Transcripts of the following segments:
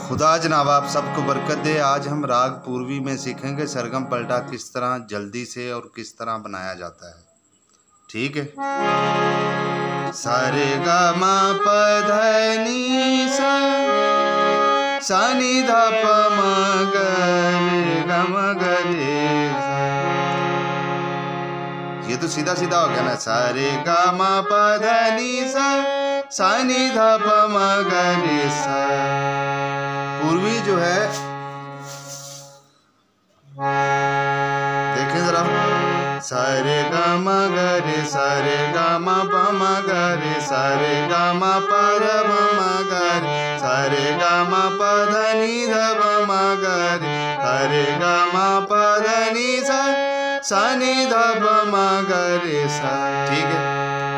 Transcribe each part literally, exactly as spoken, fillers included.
खुदा जनाब आप सबको बरकत दे। आज हम राग पूर्वी में सीखेंगे सरगम पलटा किस तरह जल्दी से और किस तरह बनाया जाता है। ठीक है। सारे गा मा प ध नी सा सा नी ध प म ग रे ग म ग रे सा। ये तो सीधा सीधा हो गया ना। सारे गा मा प ध नी सा सा नी ध प म ग रे सा। पूर्वी जो है देखें जरा, सारे गा मा ग रे सारे गा मा प म ग रे सारे गा मा प र ब म ग रे सारे गा मा प ध नी ध ब म ग रे सारे गा मा प ध नी सा सा नी ध ब म ग रे सा। ठीक है,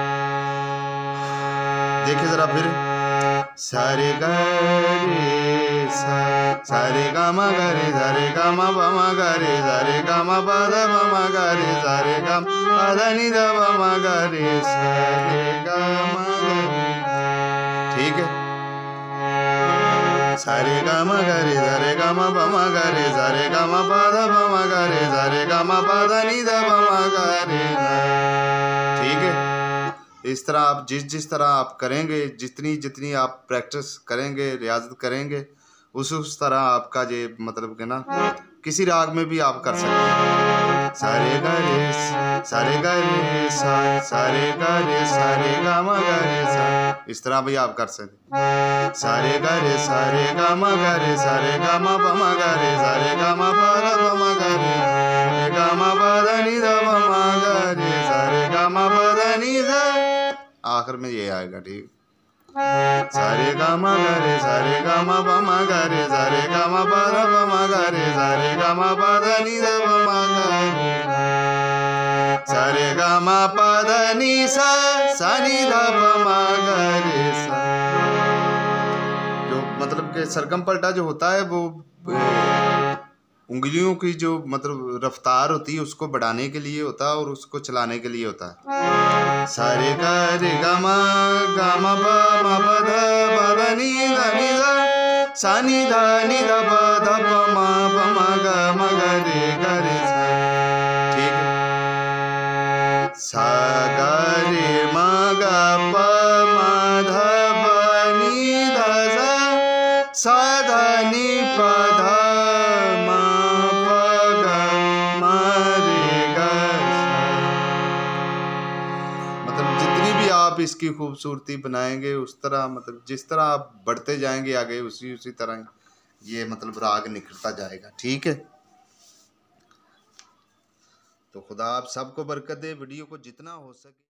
देखिए जरा फिर। सारे गा रे सा सारे गा मा ग रे सारे गा मा प म ग रे सारे गा मा प ध ब म ग रे सारे गा मा ध नी ध ब म ग रे सारे गा मा ग रे। ठीक है, सारे गा मा ग रे सारे गा मा प म ग रे सारे गा मा प ध ब म ग रे सारे गा मा प ध नी ध ब म ग रे। ठीक है, इस तरह आप जिस जिस तरह आप करेंगे, जितनी जितनी आप प्रैक्टिस करेंगे, रियाजत करेंगे, उस उस तरह आपका ये मतलब कि ना किसी राग में भी आप कर सकते हैं। सारे गा रे सारे गा रे सा सारे गा रे सारे गा मा गा रे सा, इस तरह भी आप कर सकते हैं। सारे गा रे सारे गा मा गा रे सारे गा मा प म गा रे सारे गा मा प र ब म गा रे सारे गा मा प ध नी ध ब म गा रे सारे गा मा प ध नी ध, आखिर में ये आएगा। ठीक, सारे गा मा गा रे सारे गा मा प म गा रे सारे गा मा प र ब म गा रे सारे गा मा प ध नी ध ब म गा रे सारे गा मा प ध नी सा सा नी ध प म गा रे सा। जो मतलब कि सरगम पलटा जो होता है वो उंगलियों की जो मतलब रफ्तार होती है उसको बढ़ाने के लिए होता है और उसको चलाने के लिए होता है। सारे गा रे गा मा गा मा प म प ध प ध नी ध नी ध सा नी ध नी ध प ध प म प म ग म ग रे ग रे सा। ठीक है, सा गा रे म ग प म ध प नी ध सा सा ध नी प ध म प ग म रे ग सा। मतलब जितनी भी आप इसकी खूबसूरती बनाएंगे उस तरह मतलब जिस तरह आप बढ़ते जाएंगे आगे उसी उसी तरह ये मतलब राग निखरता जाएगा। ठीक है, तो खुदा आप सबको बरकत दे। वीडियो को जितना हो सके